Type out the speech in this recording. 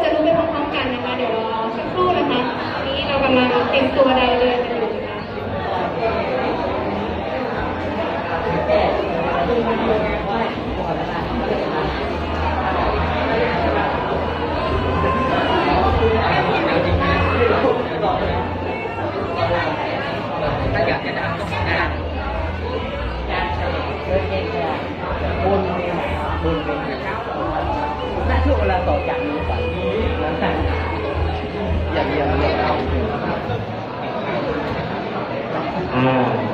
รู้ไปพร้อมๆกันนะคะเดี๋ยวรอสักครู่นะคะนี้เรากำลังเตรียมตัวใดเรียนกันอยู่นะคะถ้าอยากจะดังต้องงานบนน่าช่วงเวลาต่อจากนี้ไปอย่างเดียวเลย